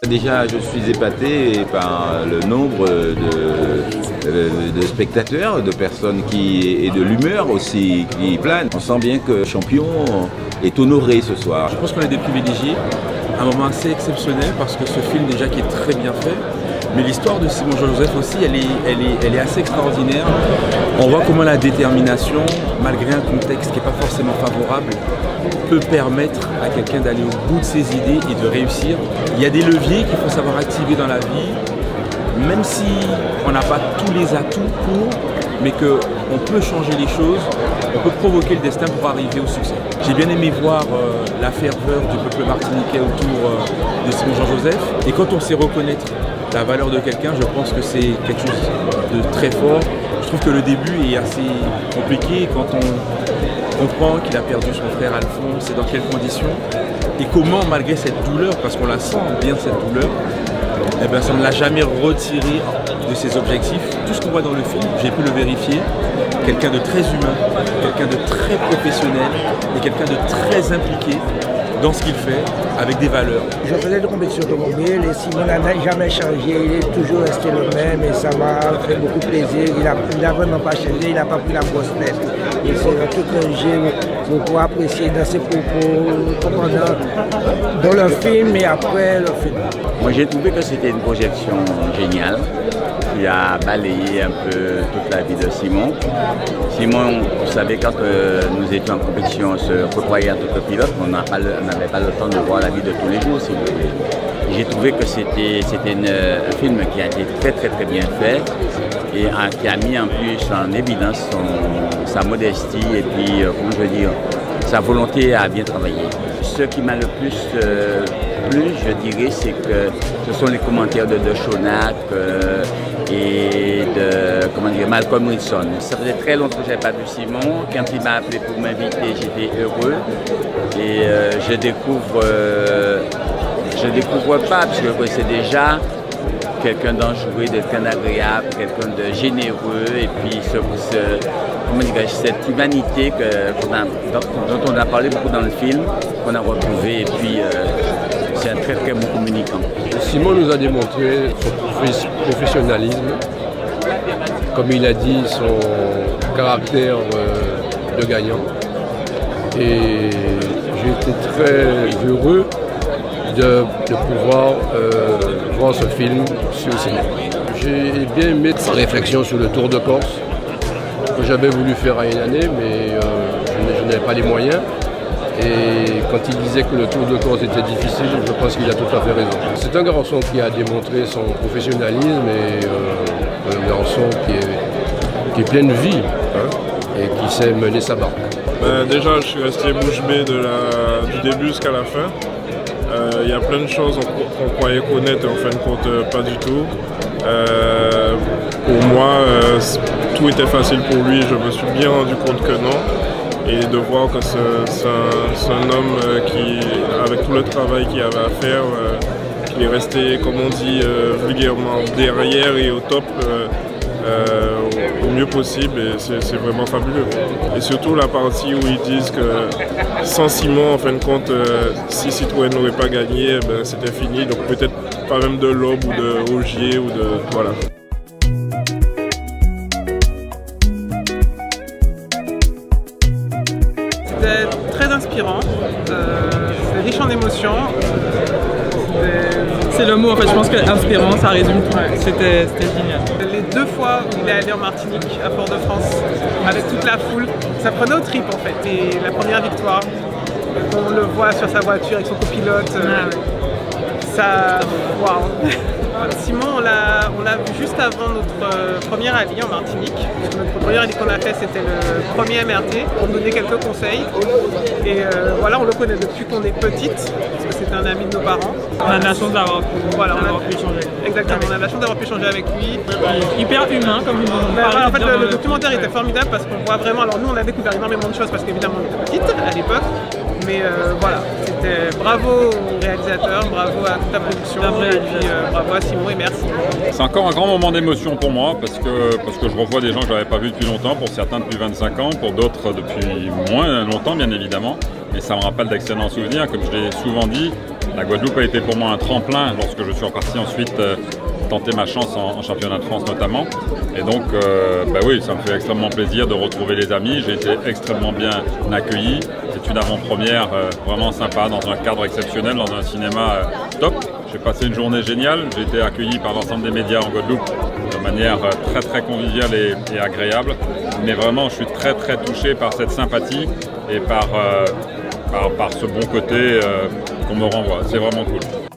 Déjà, je suis épaté par le nombre de spectateurs, de personnes et de l'humeur aussi qui plane. On sent bien que Champion est honoré ce soir. Je pense qu'on est des privilégiés, un moment assez exceptionnel parce que ce film déjà qui est très bien fait, mais l'histoire de Simon Joseph aussi, elle est assez extraordinaire. On voit comment la détermination, malgré un contexte qui n'est pas forcément favorable, peut permettre à quelqu'un d'aller au bout de ses idées et de réussir. Il y a des leviers qu'il faut savoir activer dans la vie, même si on n'a pas tous les atouts pour, mais qu'on peut changer les choses, on peut provoquer le destin pour arriver au succès. J'ai bien aimé voir la ferveur du peuple martiniquais autour de Simon Jean-Joseph, et quand on sait reconnaître la valeur de quelqu'un, je pense que c'est quelque chose de très fort. Je trouve que le début est assez compliqué quand on comprend qu'il a perdu son frère Alphonse et dans quelles conditions, et comment malgré cette douleur, parce qu'on la sent bien cette douleur, eh bien, ça ne l'a jamais retiré de ses objectifs. Tout ce qu'on voit dans le film, j'ai pu le vérifier, quelqu'un de très humain, quelqu'un de très professionnel et quelqu'un de très impliqué dans ce qu'il fait, avec des valeurs. Je faisais de compétition automobile et Simon n'a jamais changé, il est toujours resté le même et ça m'a fait beaucoup plaisir. Il n'a vraiment pas changé, il n'a pas pris la grosse tête. Et c'est un truc que j'ai beaucoup apprécié dans ses propos, dans le film et après le film. Moi j'ai trouvé que c'était une projection géniale qui a balayé un peu toute la vie de Simon. Simon, vous savez, quand nous étions en compétition, on se côtoyait en tant que pilote, on n'avait pas le temps de voir la vie de tous les jours, si vous voulez. J'ai trouvé que c'était un film qui a été très bien fait et qui a mis en plus en évidence sa modestie et puis, comment je veux dire, sa volonté à bien travailler. Ce qui m'a le plus plu, je dirais, c'est que ce sont les commentaires de Chonac et de Malcolm Wilson. Ça faisait très longtemps que je n'avais pas vu Simon. Quand il m'a appelé pour m'inviter, j'étais heureux. Et je découvre pas, parce que je connaissais déjà quelqu'un d'enjoué, quelqu'un d'agréable, quelqu'un de généreux, et puis cette humanité dont on a parlé beaucoup dans le film, qu'on a retrouvé, et puis c'est un très bon communicant. Simon nous a démontré son professionnalisme, comme il a dit, son caractère de gagnant. Et j'ai été très heureux de pouvoir voir ce film sur le cinéma. J'ai bien aimé sa réflexion sur le Tour de Corse, que j'avais voulu faire à une année, mais je n'avais pas les moyens. Et quand il disait que le Tour de Corse était difficile, je pense qu'il a tout à fait raison. C'est un garçon qui a démontré son professionnalisme et un garçon qui est plein de vie, hein, et qui sait mener sa barque. Déjà, je suis resté bouche bée du début jusqu'à la fin. Il y a plein de choses qu'on croyait connaître et en fin de compte pas du tout. Pour moi, tout était facile pour lui, je me suis bien rendu compte que non. Et de voir que c'est un homme qui, avec tout le travail qu'il avait à faire, qu'il est resté, comme on dit vulgairement, derrière et au top au mieux possible, et c'est vraiment fabuleux. Et surtout la partie où ils disent que sans Simon, en fin de compte, si Citroën n'aurait pas gagné, ben, c'était fini, donc peut-être pas même de l'Aube ou de Ogier ou de... voilà. C'était très inspirant, c'est riche en émotions. C'est le mot, en fait, je pense que inspirant, ça résume tout. Ouais. C'était génial. Les 2 fois où il est allé en Martinique, à Fort-de-France, avec toute la foule, ça prenait au trip en fait. Et la première victoire, on le voit sur sa voiture avec son copilote, ça... Waouh. Simon, on l'a vu juste avant notre premier rallye en Martinique. Notre premier rallye qu'on a fait, c'était le premier MRT. On donnait quelques conseils. Et voilà, on le connaît depuis qu'on est petite, parce que c'était un ami de nos parents. On a la chance d'avoir pu échanger. Exactement, on a la chance d'avoir pu échanger avec lui. Hyper humain, comme nous en parlait. En fait, le documentaire était formidable parce qu'on voit vraiment... Alors nous, on a découvert énormément de choses parce qu'évidemment, on était petite à l'époque. Mais voilà, c'était bravo au réalisateur, bravo à toute la production, et puis bravo à Simon et merci. C'est encore un grand moment d'émotion pour moi parce que je revois des gens que je n'avais pas vus depuis longtemps, pour certains depuis 25 ans, pour d'autres depuis moins longtemps bien évidemment. Et ça me rappelle d'excellents souvenirs, comme je l'ai souvent dit. La Guadeloupe a été pour moi un tremplin lorsque je suis reparti ensuite tenter ma chance en championnat de France notamment. Et donc, oui, ça me fait extrêmement plaisir de retrouver les amis. J'ai été extrêmement bien accueilli. C'est une avant-première vraiment sympa, dans un cadre exceptionnel, dans un cinéma top. J'ai passé une journée géniale. J'ai été accueilli par l'ensemble des médias en Guadeloupe de manière très très conviviale et agréable. Mais vraiment, je suis très très touché par cette sympathie et par ce bon côté qu'on me renvoie. C'est vraiment cool.